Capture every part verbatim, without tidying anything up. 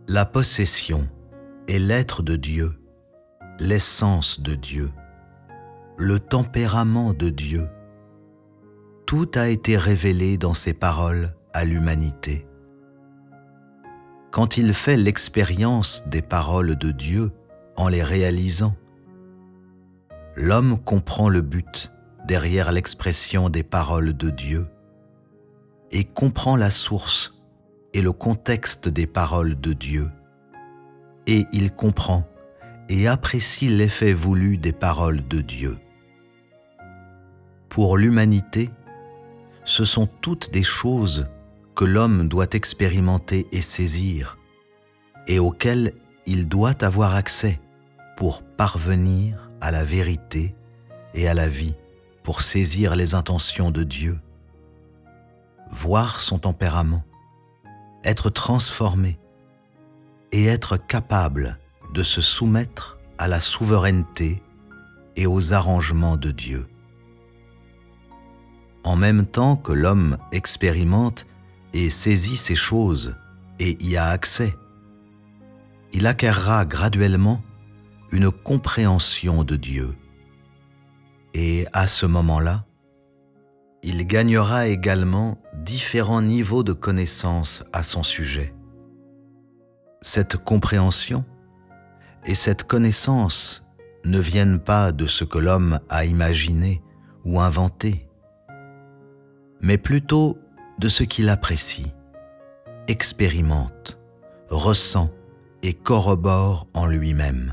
La possession est l'être de Dieu, l'essence de Dieu, le tempérament de Dieu. Tout a été révélé dans ses paroles à l'humanité. Quand il fait l'expérience des paroles de Dieu en les réalisant, l'homme comprend le but derrière l'expression des paroles de Dieu et comprend la source et le contexte des paroles de Dieu, et il comprend et apprécie l'effet voulu des paroles de Dieu. Pour l'humanité, ce sont toutes des choses que l'homme doit expérimenter et saisir, et auxquelles il doit avoir accès pour parvenir à la vérité et à la vie, pour saisir les intentions de Dieu, voir son tempérament, être transformé et être capable de se soumettre à la souveraineté et aux arrangements de Dieu. En même temps que l'homme expérimente et saisit ces choses et y a accès, il acquerra graduellement une compréhension de Dieu. Et à ce moment-là, il gagnera également différents niveaux de connaissance à son sujet. Cette compréhension et cette connaissance ne viennent pas de ce que l'homme a imaginé ou inventé, mais plutôt de ce qu'il apprécie, expérimente, ressent et corrobore en lui-même.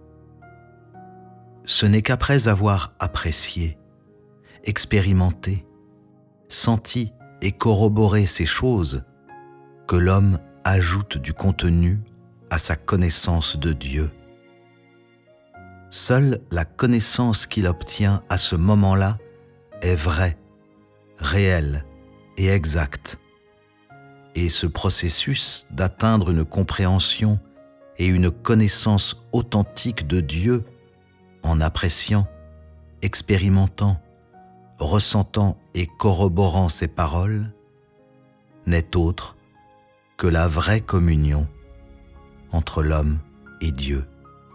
Ce n'est qu'après avoir apprécié, expérimenté, senti et corroboré ces choses que l'homme ajoute du contenu à sa connaissance de Dieu. Seule la connaissance qu'il obtient à ce moment-là est vraie, réelle et exacte. Et ce processus d'atteindre une compréhension et une connaissance authentique de Dieu en appréciant, expérimentant, ressentant et corroborant ses paroles, n'est autre que la vraie communion entre l'homme et Dieu.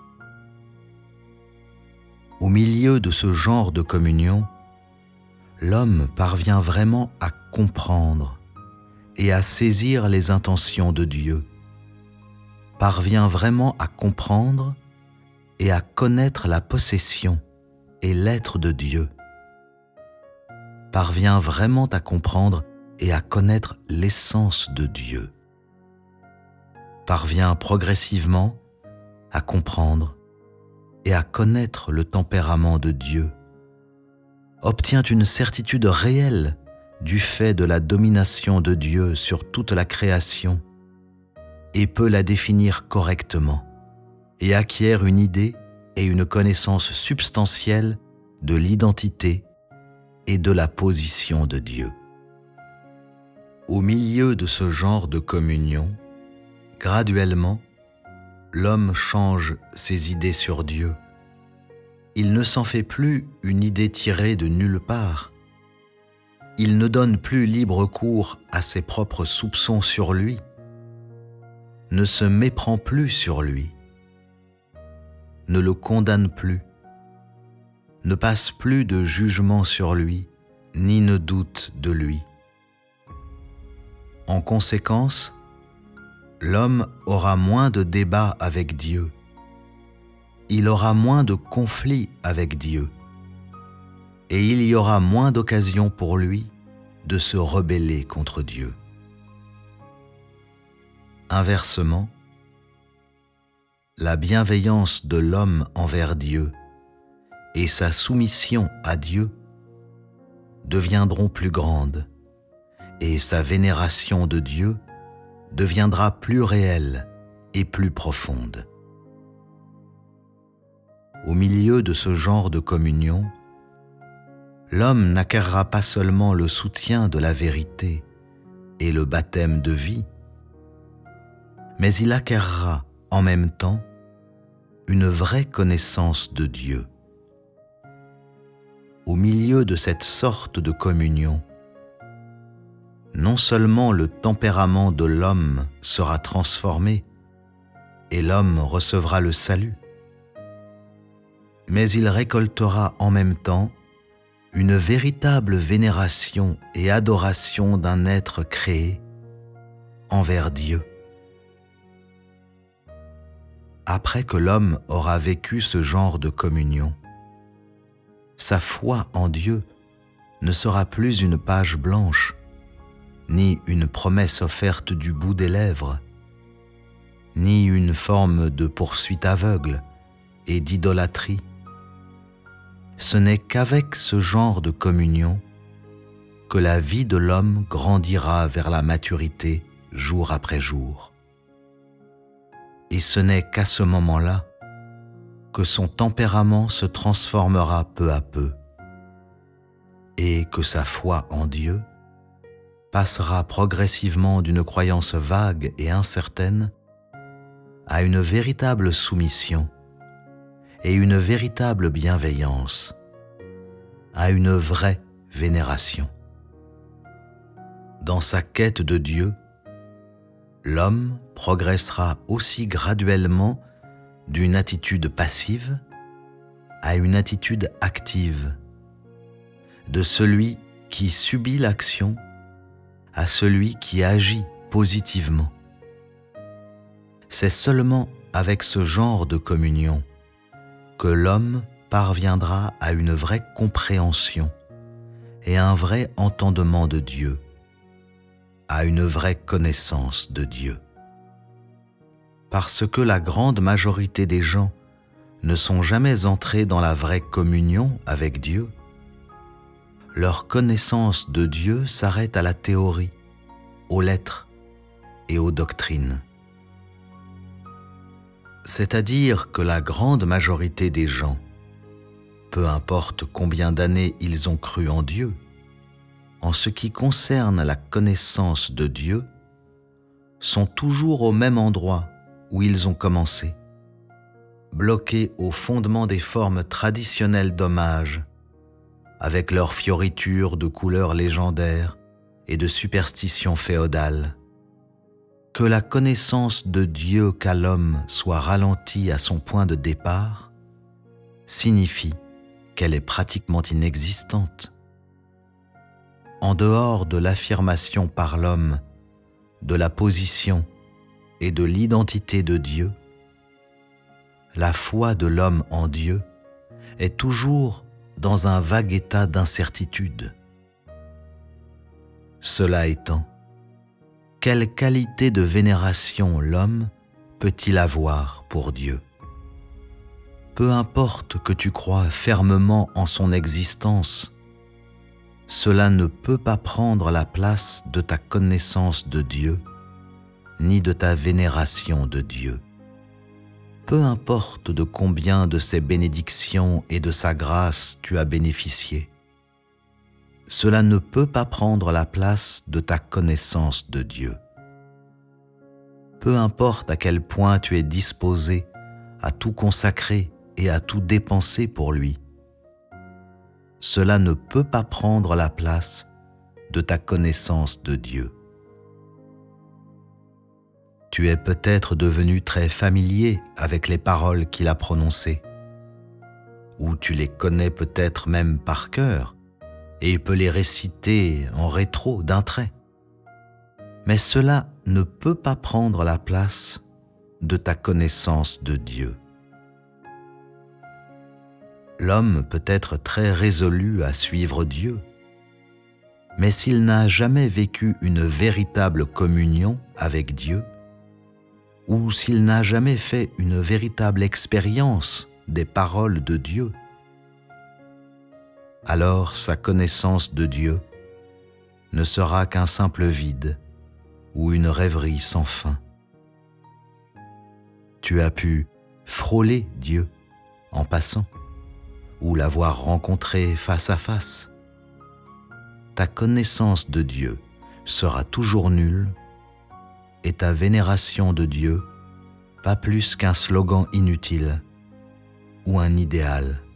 Au milieu de ce genre de communion, l'homme parvient vraiment à comprendre et à saisir les intentions de Dieu, parvient vraiment à comprendre et à connaître la possession et l'être de Dieu, parvient vraiment à comprendre et à connaître l'essence de Dieu, parvient progressivement à comprendre et à connaître le tempérament de Dieu, obtient une certitude réelle du fait de la domination de Dieu sur toute la création et peut la définir correctement et acquiert une idée et une connaissance substantielle de l'identité et de la position de Dieu. Au milieu de ce genre de communion, graduellement, l'homme change ses idées sur Dieu. Il ne s'en fait plus une idée tirée de nulle part. Il ne donne plus libre cours à ses propres soupçons sur lui, ne se méprend plus sur lui, ne le condamne plus, ne passe plus de jugement sur lui, ni ne doute de lui. En conséquence, l'homme aura moins de débats avec Dieu, il aura moins de conflits avec Dieu, et il y aura moins d'occasions pour lui de se rebeller contre Dieu. Inversement, la bienveillance de l'homme envers Dieu et sa soumission à Dieu deviendront plus grandes, et sa vénération de Dieu deviendra plus réelle et plus profonde. Au milieu de ce genre de communion, l'homme n'acquerra pas seulement le soutien de la vérité et le baptême de vie, mais il acquerra en même temps une vraie connaissance de Dieu. Au milieu de cette sorte de communion, non seulement le tempérament de l'homme sera transformé et l'homme recevra le salut. Mais il récoltera en même temps une véritable vénération et adoration d'un être créé envers Dieu. Après que l'homme aura vécu ce genre de communion, sa foi en Dieu ne sera plus une page blanche, ni une promesse offerte du bout des lèvres, ni une forme de poursuite aveugle et d'idolâtrie. Ce n'est qu'avec ce genre de communion que la vie de l'homme grandira vers la maturité jour après jour. Et ce n'est qu'à ce moment-là que son tempérament se transformera peu à peu et que sa foi en Dieu passera progressivement d'une croyance vague et incertaine à une véritable soumission et une véritable bienveillance, à une vraie vénération. Dans sa quête de Dieu, l'homme progressera aussi graduellement d'une attitude passive à une attitude active, de celui qui subit l'action à celui qui agit positivement. C'est seulement avec ce genre de communion que l'homme parviendra à une vraie compréhension et un vrai entendement de Dieu, à une vraie connaissance de Dieu. Parce que la grande majorité des gens ne sont jamais entrés dans la vraie communion avec Dieu, leur connaissance de Dieu s'arrête à la théorie, aux lettres et aux doctrines. C'est-à-dire que la grande majorité des gens, peu importe combien d'années ils ont cru en Dieu, en ce qui concerne la connaissance de Dieu, sont toujours au même endroit où ils ont commencé, bloqués au fondement des formes traditionnelles d'hommage, avec leurs fioritures de couleurs légendaires et de superstitions féodales. Que la connaissance de Dieu qu'a l'homme soit ralentie à son point de départ signifie qu'elle est pratiquement inexistante. En dehors de l'affirmation par l'homme de la position et de l'identité de Dieu, la foi de l'homme en Dieu est toujours dans un vague état d'incertitude. Cela étant, quelle qualité de vénération l'homme peut-il avoir pour Dieu? Peu importe que tu crois fermement en son existence, cela ne peut pas prendre la place de ta connaissance de Dieu, ni de ta vénération de Dieu. Peu importe de combien de ses bénédictions et de sa grâce tu as bénéficié, cela ne peut pas prendre la place de ta connaissance de Dieu. Peu importe à quel point tu es disposé à tout consacrer et à tout dépenser pour lui, cela ne peut pas prendre la place de ta connaissance de Dieu. Tu es peut-être devenu très familier avec les paroles qu'il a prononcées, ou tu les connais peut-être même par cœur, et peut les réciter en rétro d'un trait. Mais cela ne peut pas prendre la place de ta connaissance de Dieu. L'homme peut être très résolu à suivre Dieu, mais s'il n'a jamais vécu une véritable communion avec Dieu, ou s'il n'a jamais fait une véritable expérience des paroles de Dieu, alors sa connaissance de Dieu ne sera qu'un simple vide ou une rêverie sans fin. Tu as pu frôler Dieu en passant ou l'avoir rencontré face à face. Ta connaissance de Dieu sera toujours nulle et ta vénération de Dieu pas plus qu'un slogan inutile ou un idéal